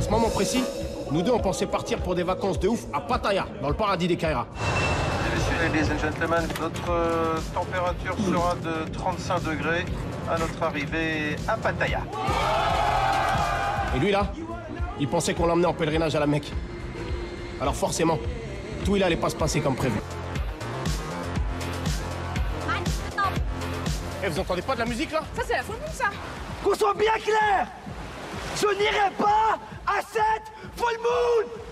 À ce moment précis, nous deux, on pensait partir pour des vacances de ouf à Pattaya, dans le paradis des Kairas. Messieurs, ladies and gentlemen, notre température sera de 35 degrés à notre arrivée à Pattaya. Et lui, là, il pensait qu'on l'emmenait en pèlerinage à la Mecque. Alors forcément, tout il allait pas se passer comme prévu. Eh, vous entendez pas de la musique, là? Ça, c'est la full moon, ça. Qu'on soit bien clair, je n'irai pas à cette full moon.